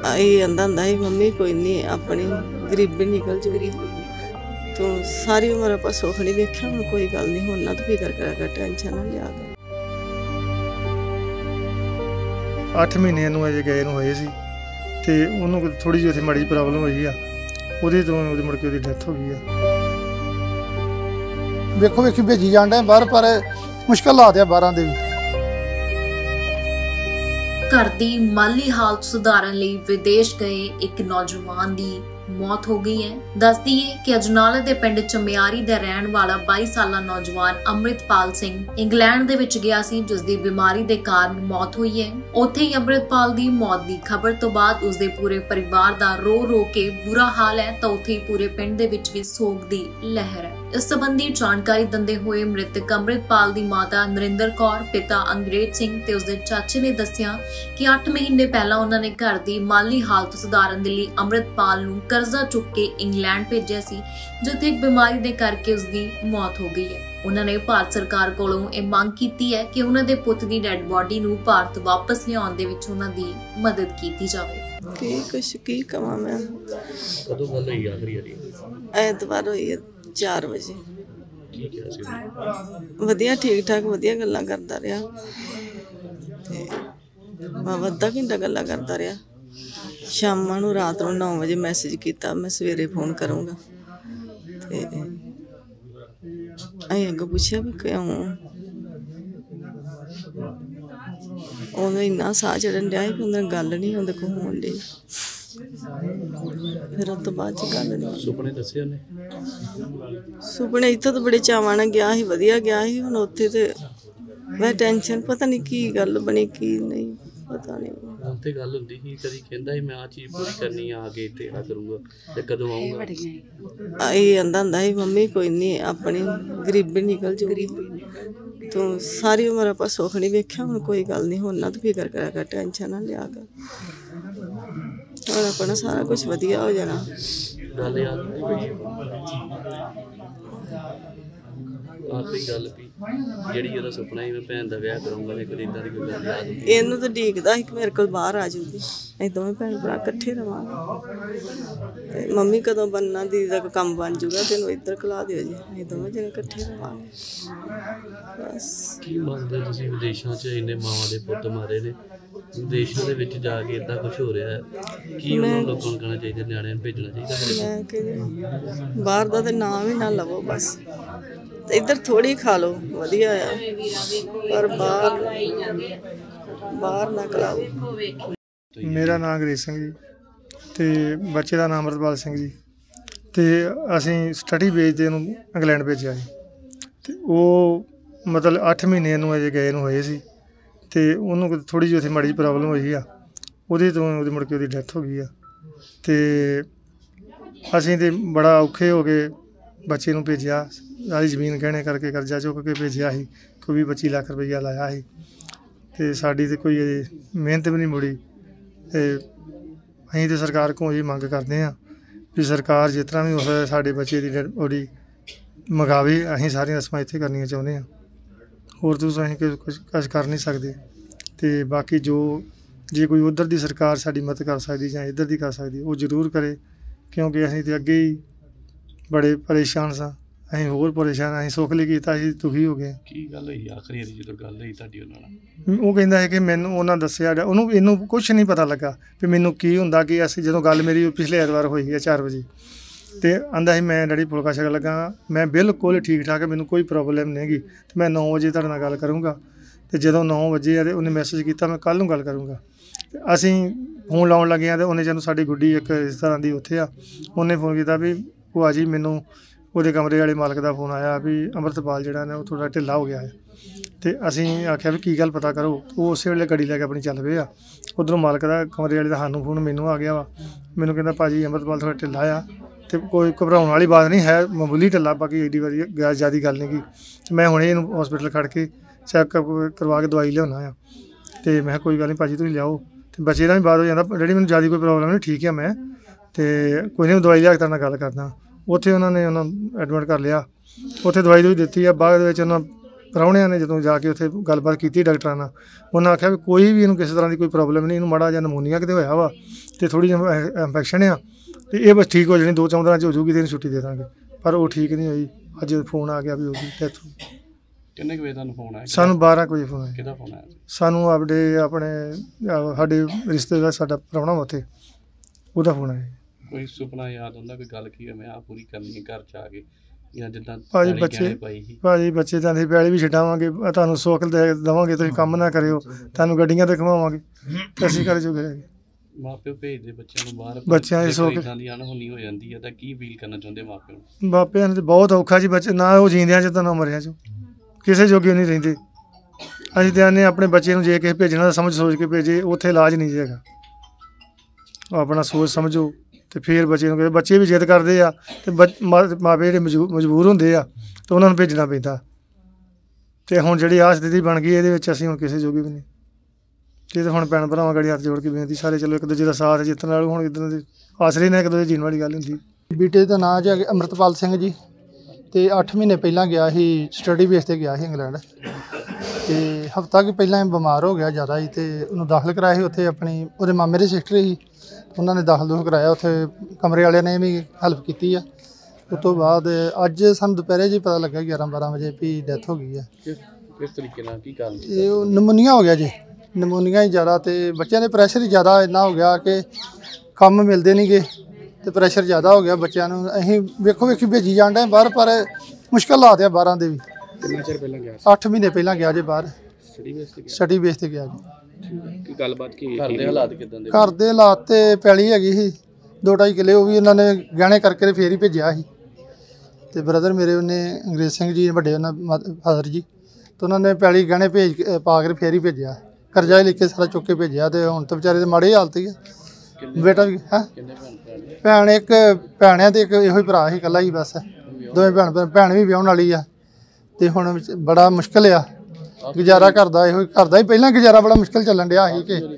ਇਹ ਆਂਦਾ ਹੁੰਦਾ ਸੀ ਮੰਮੀ ਕੋਈ ਨਹੀਂ ਆਪਣੀ ਗਰੀਬੀ ਨਿਕਲ ਜੂਗੀ ਤੂੰ ਸਾਰੀ ਉਮਰ ਆਪਾਂ ਸੁੱਖ ਨਹੀਂ ਵੇਖਿਆ ਹੁਣ ਕੋਈ ਗੱਲ ਨਹੀਂ ਹੁਣ ਨਾ ਤੂੰ ਫਿਕਰ ਕਰਿਆ ਕਰ ਟੈਨਸ਼ਨ ਨਾ ਲਿਆ ਕਰ 8 ਮਹੀਨੇ ਨੂੰ ਅਜੇ ਗਏ ਨੂੰ ਹੋਏ ਸੀ ਤੇ ਉਹਨੂੰ ਥੋੜੀ ਜਿਹੀ ਉੱਥੇ ਮਾੜੀ ਜਿਹੀ ਪ੍ਰੋਬਲਮ ਹੋਈ ਆ ਉਹਦੇ ਤੋਂ ਉਹਦੇ ਮੁੜ ਕੇ ਉਹਦੀ ਡੈਥ ਹੋ ਗਈ ਆ। ਵੇਖੋ ਵੇਖੀ ਭੇਜੀ ਜਾਂਦਾ ਬਾਹਰ ਪਰ ਮੁਸ਼ਕਲ ਹਾਲਾਤ ਆ ਬਾਹਰਾਂ ਦੇ ਵੀ। घर की माली हालत सुधारन लई विदेश गए एक नौजवान की मौत हो गई है। दस दईए कि अजनाले दे पिंड चमियारी दा रहन वाला 22 साला नौजवान अमृतपाल सिंह इंग्लैंड दे विच गया सी जिसदी बीमारी दे कारण मौत हुई है। उत्थे ही अमृतपाल दी मौत दी खबर तो बाद उसदे पूरे परिवार दा रो रो के बुरा हाल है तो उत्थे ही पूरे पिंड दे विच भी सोग दी लहर है। इस संबंधी जानकारी दिंदे हुए मृतक अमृतपाल दी माता नरिंदर कौर पिता अंग्रेज सिंह ते उसदे चाचे ने दस्सिया कि 8 महीने पहला उन्होंने घर की माली हालत सुधारन दे लई अमृतपाल नूं कर्जा चुक के इंग्लैंड भेजिया सी जिथे एक बीमारी दे करके उसकी मौत हो गई है। उन्होंने भारत सरकार कोलों यह मांग की है कि उन्होंने पुत की डेड बॉडी नूं भारत वापस लियाउण दे विच उन्हां दी मदद की जावे। की कवां मैं कदों गल होई आखरी वारी ऐतवार होई 4 बजे वधिया ठीक ठाक वधिया गल्लां करदा रहा ते अद्धा घंटा गल्लां करदा रहा। शामां नूं रात नूं 9 बजे मैसेज किया मैं सवेरे फोन करूँगा ते अं अगों पूछया भी क्यों उन्हें इन्ना साह चढ़न दिया कि उन्हें गल नहीं उन्हें को होन दी फिर उस तो बाद गल नहीं। सुपने दस्से उन्हें सुपने इत्थों तो बड़े चावां नाल गया ही वधिया गया ही हुण उत्थे ते मैं टेंशन पता नहीं की गल बनी की नहीं पता नहीं। ਹੁਣ ਤੇ ਗੱਲ ਹੁੰਦੀ ਸੀ ਕਦੀ ਕਹਿੰਦਾ ਸੀ ਮੈਂ ਆ ਚੀਜ਼ ਪੂਰੀ ਕਰਨੀ ਆ ਕੇ ਤੇ ਆ ਕਰੂੰਗਾ ਤੇ ਕਦੋਂ ਆਉਂਗਾ ਇਹ ਆਂਦਾ ਹੁੰਦਾ ਸੀ ਮੰਮੀ ਕੋਈ ਨਹੀਂ ਆਪਣੀ ਗਰੀਬੀ ਨਿਕਲ ਜੂਗੀ ਤੂੰ ਸਾਰੀ ਉਮਰ ਆਪਾਂ ਸੁੱਖ ਨਹੀਂ ਵੇਖਿਆ ਹੁਣ ਕੋਈ ਗੱਲ ਨਹੀਂ ਹੁਣ ਨਾ ਤੂੰ ਫਿਕਰ ਕਰਿਆ ਕਰ ਟੈਨਸ਼ਨ ਨਾ ਲਿਆ ਕਰ ਹੁਣ ਆਪਣਾ ਸਾਰਾ ਕੁਝ ਵਧੀਆ ਹੋ ਜਾਣਾ। ਗੱਲ ਯਾਦ ਆਖਰੀ ਗੱਲ ਵੀ ਜਿਹੜੀ ਉਹਦਾ ਸੁਪਨਾ ਸੀ ਮੈਂ ਭੈਣ ਦਾ ਵਿਆਹ ਕਰਾਂਗਾ ਤੇ ਕਦੀ ਇਦਾਂ ਦੀ ਕੋਈ ਗੱਲ ਯਾਦ ਹੁੰਦੀ ਇਹਨੂੰ ਤਾਂ ਡੀਕਦਾ ਸੀ ਕਿ ਮੇਰੇ ਕੋਲ ਬਾਹਰ ਆ ਜੂਗੀ ਅਸੀਂ ਦੋਵੇਂ ਭੈਣ ਭਰਾ ਇਕੱਠੇ ਰਵਾਂਗੇ ਤੇ ਮੰਮੀ ਕਦੋਂ ਬਣਨਾ ਦੀਦੀ ਦਾ ਕੰਮ ਬਣ ਜੂਗਾ ਤੈਨੂੰ ਇੱਧਰ ਖਿਲਾ ਦਿਓ ਜੀ ਅਸੀਂ ਦੋਵੇਂ ਜਣੇ ਇਕੱਠੇ ਰਵਾਂਗੇ ਬਸ। ਕੀ ਮੰਨਦੇ ਤੁਸੀਂ ਵਿਦੇਸ਼ਾਂ 'ਚ ਇੰਨੇ ਮਾਵਾਂ ਦੇ ਪੁੱਤ ਮਾਰੇ ਨੇ ਵਿਦੇਸ਼ਾਂ ਦੇ ਵਿੱਚ ਜਾ ਕੇ ਇੱਦਾਂ ਕੁਛ ਹੋ ਰਿਹਾ ਹੈ ਕੀ ਉਹਨਾਂ ਲੋਕਾਂ ਨੂੰ ਕਹਿਣਾ ਚਾਹੀਦਾ ਨਿਆਣਿਆਂ ਨੂੰ ਭੇਜਣਾ ਚਾਹੀਦਾ? ਮੈਂ ਕਿ ਬਾਹਰ ਦਾ ਤੇ ਨਾਮ ਹੀ ਨਾ ਲਵੋ ਬਸ इधर थोड़ी खा लो वधिया पर बाहर ना खिलाओ। मेरा नाम अंग्रेज सिंह जी ते बच्चे का नाम अमृतपाल सिंह जी ते असीं स्टडी बेस ते उहनूं इंग्लैंड भेजिया जी ते वो मतलब 8 महीने नूं अजे गए नूं होए सी ते उहनूं थोड़ी जी उत्थे माड़ी जी प्रॉब्लम होई आ उहदे तो उहदी मुड़ के उहदी डैथ हो गई आ ते असीं ते बड़ा औखे हो गए बच्चे नूं भेजिया सारी जमीन गहने करके कर्जा चुक के भेजिया ही कोई 25 लाख रुपया लाया ही ते साडी ते कोई मेहनत भी नहीं मुड़ी ते असीं ते सरकार को ये मंग करते हैं भी सरकार जिस तरह भी हो सकता साडे बच्चे की डेड बॉडी मंगावे। असीं सारियां रस्मां इत्थे करनियां चाहुंदे हां होर तुस असीं कुछ कर नहीं सकते ते बाकी जो जे कोई उधर दी सरकार साडी मदद कर सकदी जां इधर दी कर सकदी वो जरूर करे क्योंकि असीं ते अगे ही बड़े परेशान सां ਅਸੀਂ ਹੋਰ ਪਰੇਸ਼ਾਨ ਅਸੀਂ ਸੁੱਖ ਲਈ ਕੀਤਾ ਅਸੀਂ ਦੁਖੀ ਹੋ ਗਏ। ਕੀ ਗੱਲ ਹੋਈ ਆਖਰੀ ਵਾਰੀ ਜਦੋਂ ਗੱਲ ਹੋਈ ਤੁਹਾਡੀ ਉਹਨਾਂ ਨਾਲ? ਉਹ ਕਹਿੰਦਾ ਹੈ ਕਿ ਮੈਨੂੰ ਉਹਨਾਂ ਦੱਸਿਆ ਉਹਨੂੰ ਇਹਨੂੰ ਕੁਛ ਨਹੀਂ ਪਤਾ ਲੱਗਾ ਵੀ ਮੈਨੂੰ ਕੀ ਹੁੰਦਾ ਕਿ ਅਸੀਂ ਜਦੋਂ ਗੱਲ ਮੇਰੀ ਪਿਛਲੇ ਐਤਵਾਰ ਹੋਈ ਹੈ 4 ਵਜੇ ਤੇ ਆਂਦਾ ਸੀ ਮੈਂ ਡੈਡੀ ਫੁਲਕਾ ਛਕਣ ਲੱਗਾ ਮੈਂ ਬਿਲਕੁਲ ਠੀਕ ਠਾਕ ਮੈਨੂੰ ਕੋਈ ਪ੍ਰੋਬਲਮ ਨਹੀਂ ਹੈਗੀ ਤੇ ਮੈਂ 9 ਵਜੇ ਤੁਹਾਡੇ ਨਾਲ ਗੱਲ ਕਰੂੰਗਾ ਤੇ ਜਦੋਂ 9 ਵਜੇ ਆ ਤੇ ਉਹਨੇ ਮੈਸੇਜ ਕੀਤਾ ਮੈਂ ਕੱਲ੍ਹ ਨੂੰ ਗੱਲ ਕਰੂੰਗਾ। ਅਸੀਂ ਫੋਨ ਲਾਉਣ ਲੱਗੇ ਹਾਂ ਤੇ ਉਹਨੇ ਜਦੋਂ ਸਾਡੀ ਗੁੱਡੀ ਇੱਕ ਰਿਸ਼ਤੇਦਾਰਾਂ ਦੀ ਉੱਥੇ ਆ ਉਹਨੇ ਫੋਨ ਕੀਤਾ ਵੀ ਭੂਆ ਜੀ ਮੈਨੂੰ ਉਹਦੇ ਕਮਰੇ ਵਾਲੇ ਮਾਲਕ ਦਾ ਫੋਨ ਆਇਆ ਵੀ ਅੰਮ੍ਰਿਤਪਾਲ ਜਿਹੜਾ ਨੇ ਉਹ ਥੋੜ੍ਹਾ ਢਿੱਲਾ ਹੋ ਗਿਆ ਹੈ ਤੇ ਅਸੀਂ ਆਖਿਆ ਵੀ ਕੀ ਗੱਲ ਪਤਾ ਕਰੋ। ਉਹ ਉਸੇ ਵੇਲੇ ਗੱਡੀ ਲੈ ਕੇ ਆਪਣੀ ਚੱਲ ਪਏ ਆ ਉੱਧਰੋਂ ਮਾਲਕ ਦਾ ਕਮਰੇ ਵਾਲੇ ਦਾ ਸਾਨੂੰ ਫੋਨ ਮੈਨੂੰ ਆ ਗਿਆ ਵਾ ਮੈਨੂੰ ਕਹਿੰਦਾ ਭਾਜੀ ਅੰਮ੍ਰਿਤਪਾਲ ਥੋੜ੍ਹਾ ਢਿੱਲਾ ਆ ਤੇ ਕੋਈ ਘਬਰਾਉਣ ਵਾਲੀ ਬਾਤ ਨਹੀਂ ਹੈ ਮਾਮੂਲੀ ਢਿੱਲਾ ਬਾਕੀ ਐਡੀ ਵਾਰੀ ਜ਼ਿਆਦਾ ਗੱਲ ਨਹੀਂ ਗੀ ਤੇ ਮੈਂ ਹੁਣੇ ਇਹਨੂੰ ਹੌਸਪੀਟਲ ਖੜ੍ਹ ਕੇ ਚੈੱਕਅਪ ਕਰਵਾ ਕੇ ਦਵਾਈ ਲਿਆਉਣਾ ਆ ਤੇ ਮੈਂ ਕਿਹਾ ਕੋਈ ਗੱਲ ਨਹੀਂ ਭਾਜੀ ਤੁਸੀਂ ਲਿਆਓ ਤੇ ਬੱਚੇ ਦਾ ਵੀ ਬਾਤ ਹੋ ਜਾਂਦਾ ਜਿਹੜੀ ਮੈਨੂੰ ਜ਼ਿਆਦਾ ਕੋਈ ਪ੍ਰੋਬਲਮ ਨਹੀਂ ਠੀਕ ਆ ਮੈਂ ਤੇ ਕੋਈ ਨਹੀਂ ਦਵਾਈ ਲਿਆ ਕੇ ਤੁਹਾਡੇ ਨਾਲ ਗੱਲ ਕਰਦਾ। ਉੱਥੇ ਉਹਨਾਂ ਨੇ ਐਡਮਿਟ ਕਰ ਲਿਆ ਉੱਥੇ ਦਵਾਈ ਦੂਈ ਦਿੱਤੀ ਆ ਬਾਅਦ ਵਿੱਚ ਉਹਨਾਂ ਪ੍ਰਾਹੁਣਿਆਂ ਨੇ ਜਦੋਂ ਜਾ ਕੇ ਉੱਥੇ ਗੱਲਬਾਤ ਕੀਤੀ ਡਾਕਟਰਾਂ ਨਾਲ, ਉਹਨਾਂ ਆਖਿਆ ਵੀ ਕੋਈ ਵੀ ਇਹਨੂੰ ਕਿਸੇ ਤਰ੍ਹਾਂ ਦੀ ਕੋਈ ਪ੍ਰੋਬਲਮ ਨਹੀਂ, ਇਹਨੂੰ ਮਾੜਾ ਜਿਹਾ ਨਮੂਨੀਆ ਕਿਤੇ ਹੋਇਆ ਵਾ ਅਤੇ ਥੋੜ੍ਹੀ ਜਿਹੀ ਇੰਫੈਕਸ਼ਨ ਆ ਅਤੇ ਇਹ ਬਸ ਠੀਕ ਹੋ ਜਾਣੀ 2-4 ਦਿਨਾਂ 'ਚ ਹੋ ਜਾਊਗੀ ਅਤੇ ਇਹਨੂੰ ਛੁੱਟੀ ਦੇ ਦਾਂਗੇ। ਪਰ ਉਹ ਠੀਕ ਨਹੀਂ ਹੋਈ। ਅੱਜ ਫੋਨ ਆ ਗਿਆ ਵੀ ਉਹਦੀ ਡੈਥ ਹੋ ਗਈ। ਕਿੰਨੇ ਕੁ ਵਜੇ ਤੁਹਾਨੂੰ ਫੋਨ ਆਇਆ? ਸਾਨੂੰ 12 ਕੁ ਵਜੇ ਫੋਨ ਆਇਆ। ਕਿਹਦਾ ਫੋਨ ਆਇਆ? ਸਾਨੂੰ ਆਪਣੇ ਸਾਡੇ ਰਿਸ਼ਤੇਦਾਰ ਸਾਡਾ ਪ੍ਰਾਹੁਣਾ ਵਾ ਉੱਥੇ, ਉਹਦਾ ਫੋਨ ਆਇਆ। ਕੋਈ ਸੁਪਨਾ ਯਾਦ ਹੁੰਦਾ, ਕੋਈ ਗੱਲ ਕੀ ਮੈਂ ਆਹ ਪੂਰੀ ਕਰਨੀ ਹੈ ਘਰ 'ਚ ਆ ਕੇ, ਜਾਂ ਜਿੱਦਾਂ ਭਾਜੀ ਪੈਲੀ ਬੱਚੇ ਗਹਿਣੇ ਪਾਈ ਸੀ? ਭਾਜੀ ਬੱਚੇ ਤਾਂ ਪੈਲੀ ਵੀ ਛਡਾਵਾਂਗੇ, ਤੁਹਾਨੂੰ ਸੁੱਖ ਦੇਵਾਂਗੇ, ਤੁਸੀਂ ਕੰਮ ਨਾ ਕਰਿਓ, ਤੁਹਾਨੂੰ ਗੱਡੀਆਂ ਤੇ ਘੁਮਾਵਾਂਗੇ, ਤੇ ਅਸੀਂ ਕਰ ਜੋਗੇ ਰਹਿ ਗਏ। ਮਾਪਿਓ ਭੇਜਦੇ ਬੱਚਿਆਂ ਨੂੰ ਬਾਹਰ, ਬੱਚਿਆਂ ਦੀ ਸੁੱਖ ਇਦਾਂ ਦੀ ਅਣਹੋਣੀ ਹੋ ਜਾਂਦੀ ਹੈ ਤਾਂ ਕੀ ਅਪੀਲ ਕਰਨਾ ਚਾਹੁੰਦੇ ਮਾਪਿਆਂ ਨੂੰ? ਮਾਪਿਆਂ ਨੂੰ ਤਾਂ ਬਹੁਤ ਔਖਾ ਜੀ, ਬੱਚੇ ਨਾ ਉਹ ਜੀਂਦਿਆਂ 'ਚ ਤਾਂ ਨਾ ਮਰਿਆਂ 'ਚ, ਕਿਸੇ ਜੋਗੇ ਨਹੀਂ ਰਹਿੰਦੇ। ਅਸੀਂ ਤਾਂ ਆਨੇ ਆਪਣੇ ਬੱਚੇ ਨੂੰ ਜੇ ਕਿਸੇ ਭੇਜਣਾ ਤਾਂ ਸਮਝ ਸੋਚ ਕੇ ਭੇਜੇ, ਉੱਥੇ ਇਲਾਜ ਨਹੀਂ ਹੈਗਾ। ਆਪਣਾ ਸੋਚ ਸਮਝੋ ਤੇ ਫਿਰ ਬੱਚੇ ਨੂੰ, ਬੱਚੇ ਵੀ ਜਿੱਦ ਕਰਦੇ ਆ ਤੇ ਮਾਪੇ ਜਿਹੜੇ ਮਜਬੂਰ ਹੁੰਦੇ ਆ ਤੇ ਉਹਨਾਂ ਨੂੰ ਭੇਜਣਾ ਪੈਂਦਾ। ਤੇ ਹੁਣ ਜਿਹੜੀ ਆਹ ਸਥਿਤੀ ਬਣ ਗਈ, ਇਹਦੇ ਵਿੱਚ ਅਸੀਂ ਹੁਣ ਕਿਸੇ ਜੋਗੇ ਵੀ ਨਹੀਂ। ਇਹ ਤਾਂ ਹੁਣ ਭੈਣ ਭਰਾਵਾਂ ਗੜੀ ਹੱਥ ਜੋੜ ਕੇ ਬੇਨਤੀ, ਸਾਰੇ ਚਲੋ ਇੱਕ ਦੂਜੇ ਦਾ ਸਾਥ ਜਿੱਤਣ ਨਾਲ ਹੁਣ ਇੱਦਾਂ ਦੇ ਆਸਰੇ ਨਾਲ ਇੱਕ ਦੂਜੇ ਜੀਣ ਵਾਲੀ ਗੱਲ ਹੁੰਦੀ। ਬੇਟੇ ਦਾ ਨਾਂ ਜੀ ਅੰਮ੍ਰਿਤਪਾਲ ਸਿੰਘ ਜੀ, ਤੇ 8 ਮਹੀਨੇ ਪਹਿਲਾਂ ਗਿਆ ਸੀ, ਸਟੱਡੀ ਬੇਸ ਤੇ ਗਿਆ ਸੀ ਇੰਗਲੈਂਡ, ਤੇ ਹਫ਼ਤਾ ਕੁ ਪਹਿਲਾਂ ਇਹ ਬਿਮਾਰ ਹੋ ਗਿਆ ਜ਼ਿਆਦਾ ਹੀ, ਤੇ ਉਹਨੂੰ ਦਾਖਲ ਕਰਾਇਆ ਸੀ ਉੱਥੇ। ਉਹਦੇ ਮਾਮੇ ਦੇ ਸਿਸਟਰ ਸੀ, ਉਹਨਾਂ ਨੇ ਦਾਖਲ ਕਰਾਇਆ ਉੱਥੇ, ਕਮਰੇ ਵਾਲਿਆਂ ਨੇ ਵੀ ਹੈਲਪ ਕੀਤੀ ਆ। ਉਸ ਤੋਂ ਬਾਅਦ ਅੱਜ ਸਾਨੂੰ ਦੁਪਹਿਰੇ ਜੀ ਪਤਾ ਲੱਗਾ 11-12 ਵਜੇ ਵੀ ਡੈਥ ਹੋ ਗਈ ਆ। ਕਿਸ ਤਰੀਕੇ ਨਾਲ, ਕੀ ਕਾਰਨ? ਇਹ ਉਹ ਨਮੂਨੀਆ ਹੋ ਗਿਆ ਜੀ, ਨਮੂਨੀਆ ਹੀ ਜ਼ਿਆਦਾ, ਤੇ ਬੱਚਿਆਂ ਦੇ ਪ੍ਰੈਸ਼ਰ ਹੀ ਜ਼ਿਆਦਾ ਇੰਨਾ ਹੋ ਗਿਆ ਕਿ ਕੰਮ ਮਿਲਦੇ ਨਹੀਂ ਗੇ, ਤੇ ਪ੍ਰੈਸ਼ਰ ਜ਼ਿਆਦਾ ਹੋ ਗਿਆ ਬੱਚਿਆਂ ਨੂੰ। ਅਸੀਂ ਵੇਖੀ ਭੇਜੀ ਜਾਣ ਡਏ ਬਾਹਰ, ਪਰ ਮੁਸ਼ਕਿਲ ਹਾਲਾਤ ਆ ਬਾਹਰਾਂ ਦੇ ਵੀ। ਕਿੰਨਾ ਚਿਰ ਪਹਿਲਾਂ ਗਿਆ? 8 ਮਹੀਨੇ ਪਹਿਲਾਂ ਗਿਆ ਜੇ ਬਾਹਰ, ਸਟੱਡੀ ਬੇਸ ਤੇ ਗਿਆ? ਸਟੱਡੀ ਬੇਸ ਤੇ ਗਿਆ ਜੀ। ਕੀ ਗੱਲਬਾਤ ਕੀ ਘਰ ਦੇ ਹਾਲਾਤ ਕਿਦਾਂ ਦੇ? ਘਰ ਦੇ ਹਾਲਾਤ ਤੇ ਪੈਲੀ ਹੈਗੀ ਸੀ 2-2.5 ਕਿੱਲੇ, ਉਹ ਵੀ ਉਹਨਾਂ ਨੇ ਗਹਿਣੇ ਕਰਕੇ ਫੇਰ ਹੀ ਭੇਜਿਆ ਸੀ। ਤੇ ਬ੍ਰਦਰ ਮੇਰੇ ਉਹਨੇ ਅੰਗਰੇਜ਼ ਸਿੰਘ ਜੀ ਵੱਡੇ, ਉਹਨਾਂ ਫਾਦਰ ਜੀ, ਤੇ ਉਹਨਾਂ ਨੇ ਪੈਲੀ ਗਹਿਣੇ ਪਾ ਕੇ ਫੇਰ ਹੀ ਭੇਜਿਆ, ਕਰਜ਼ਾ ਹੀ ਲੈ ਕੇ ਸਾਰਾ ਚੁੱਕ ਕੇ ਭੇਜਿਆ। ਤੇ ਹੁਣ ਤਾਂ ਵਿਚਾਰੇ ਦੇ ਮਾੜੀ ਹਾਲਤ ਹੀ ਆ। ਬੇਟਾ ਵੀ ਹੈ, ਭੈਣ ਇੱਕ ਭੈਣ ਆ ਤੇ ਇੱਕ ਇਹੋ ਹੀ ਭਰਾ ਸੀ, ਇਕੱਲਾ ਹੀ ਬਸ। ਦੋਵੇਂ ਭੈਣ ਵੀ ਵਿਆਹੁਣ ਵਾਲੀ ਆ, ਤੇ ਹੁਣ ਬੜਾ ਮੁਸ਼ਕਿਲ ਆ ਗੁਜ਼ਾਰਾ ਕਰਦਾ। ਇਹੋ ਘਰ ਦਾ ਹੀ ਪਹਿਲਾਂ ਗੁਜ਼ਾਰਾ ਬੜਾ ਮੁਸ਼ਕਿਲ ਚੱਲਣ ਡਿਆ ਸੀ ਕਿ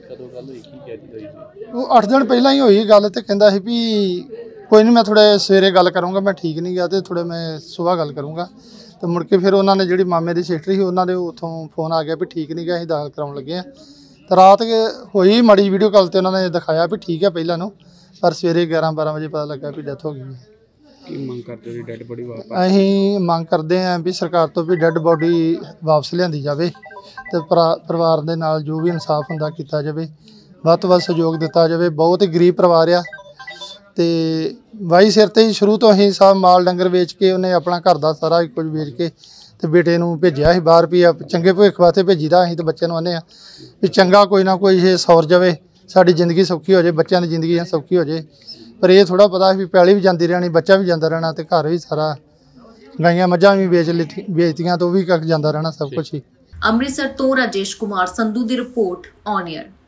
ਉਹ 8 ਦਿਨ ਪਹਿਲਾਂ ਹੀ ਹੋਈ ਗੱਲ, ਤੇ ਕਹਿੰਦਾ ਸੀ ਵੀ ਕੋਈ ਨਹੀਂ, ਮੈਂ ਥੋੜ੍ਹਾ ਸਵੇਰੇ ਗੱਲ ਕਰੂੰਗਾ, ਮੈਂ ਠੀਕ ਨਹੀਂ ਗਿਆ, ਤੇ ਥੋੜ੍ਹੇ ਮੈਂ ਸੁਬਾਹ ਗੱਲ ਕਰੂੰਗਾ। ਤੇ ਮੁੜ ਕੇ ਫਿਰ ਉਹਨਾਂ ਨੇ ਜਿਹੜੀ ਮਾਮੇ ਦੀ ਸਿਸਟਰ ਸੀ, ਉਹਨਾਂ ਦੇ ਉੱਥੋਂ ਫੋਨ ਆ ਗਿਆ ਵੀ ਠੀਕ ਨਹੀਂ ਗਿਆ, ਅਸੀਂ ਦਾਖਲ ਕਰਾਉਣ ਲੱਗੇ ਹਾਂ। ਤੇ ਰਾਤ ਹੋਈ ਮਾੜੀ ਵੀਡੀਓ ਕਾਲ 'ਤੇ ਉਹਨਾਂ ਨੇ ਦਿਖਾਇਆ ਵੀ ਠੀਕ ਹੈ ਪਹਿਲਾਂ ਨੂੰ, ਪਰ ਸਵੇਰੇ 11-12 ਵਜੇ ਪਤਾ ਲੱਗਾ ਵੀ ਡੈਥ ਹੋ ਗਈ ਹੈ। ਕੀ ਮੰਗ ਕਰਦੇ ਹੋ? ਡੈਡ ਬੋਡੀ ਵਾਪਸ? ਅਸੀਂ ਮੰਗ ਕਰਦੇ ਹਾਂ ਵੀ ਸਰਕਾਰ ਤੋਂ ਵੀ ਡੈੱਡ ਬੋਡੀ ਵਾਪਸ ਲਿਆਂਦੀ ਜਾਵੇ, ਤੇ ਪਰਿਵਾਰ ਦੇ ਨਾਲ ਜੋ ਵੀ ਇਨਸਾਫ ਹੁੰਦਾ ਕੀਤਾ ਜਾਵੇ, ਵੱਧ ਤੋਂ ਵੱਧ ਸਹਿਯੋਗ ਦਿੱਤਾ ਜਾਵੇ। ਬਹੁਤ ਹੀ ਗਰੀਬ ਪਰਿਵਾਰ ਆ, ਤੇ ਵਾਈ ਸਿਰ ਤੇ ਹੀ ਸ਼ੁਰੂ ਤੋਂ ਅਸੀਂ ਸਭ ਮਾਲ ਡੰਗਰ ਵੇਚ ਕੇ, ਉਹਨੇ ਆਪਣਾ ਘਰ ਦਾ ਸਾਰਾ ਕੁਝ ਵੇਚ ਕੇ ਤੇ ਬੇਟੇ ਨੂੰ ਭੇਜਿਆ ਸੀ ਬਾਹਰ ਵੀ ਚੰਗੇ ਭਵਿੱਖ ਵਾਸਤੇ ਭੇਜੀਦਾ। ਅਸੀਂ ਤਾਂ ਬੱਚਿਆਂ ਨੂੰ ਆਨੇ ਆ ਵੀ ਚੰਗਾ ਕੋਈ ਨਾ ਕੋਈ ਇਹ ਸੌਰ ਜਾਵੇ, ਸਾਡੀ ਜ਼ਿੰਦਗੀ ਸੌਖੀ ਹੋ ਜਾਏ, ਬੱਚਿਆਂ ਦੀ ਜ਼ਿੰਦਗੀ ਸੌਖੀ ਹੋ ਜਾਏ। ਪਰ ਇਹ ਥੋੜ੍ਹਾ ਪਤਾ ਵੀ ਪੈਲੀ ਵੀ ਜਾਂਦੀ ਰਹਿਣੀ, ਬੱਚਾ ਵੀ ਜਾਂਦਾ ਰਹਿਣਾ, ਤੇ ਘਰ ਵੀ ਸਾਰਾ ਗਾਈਆਂ ਮੱਝਾਂ ਵੀ ਵੇਚਤੀਆਂ, ਤਾਂ ਉਹ ਵੀ ਕੱਖ ਜਾਂਦਾ ਰਹਿਣਾ ਸਭ ਕੁਛ ਹੀ। ਅੰਮ੍ਰਿਤਸਰ ਤੋਂ ਰਾਜੇਸ਼ ਕੁਮਾਰ ਸੰਧੂ ਦੀ ਰਿਪੋਰਟ, ਔਨ ਏਅਰ।